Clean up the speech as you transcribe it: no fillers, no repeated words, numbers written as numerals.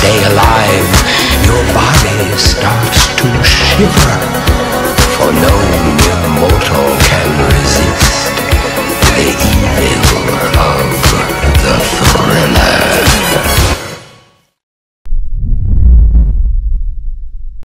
stay alive. Your body starts to shiver, for no mere mortal